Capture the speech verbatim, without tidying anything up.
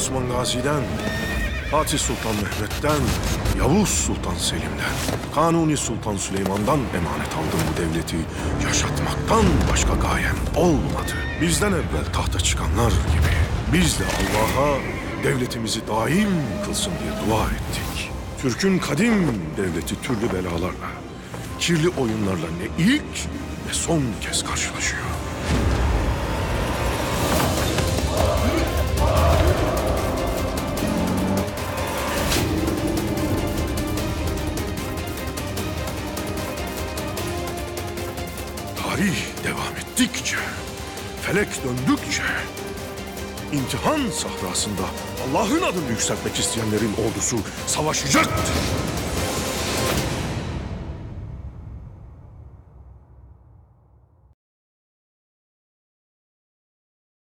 Osman Gazi'den, Fatih Sultan Mehmet'ten, Yavuz Sultan Selim'den, Kanuni Sultan Süleyman'dan emanet aldım bu devleti. Yaşatmaktan başka gayem olmadı. Bizden evvel tahta çıkanlar gibi biz de Allah'a devletimizi daim kılsın diye dua ettik. Türk'ün kadim devleti türlü belalarla, kirli oyunlarla ne ilk ne son kez karşılaşıyor. Tarih devam ettikçe, felek döndükçe, imtihan sahrasında Allah'ın adını yükseltmek isteyenlerin ordusu savaşacaktır.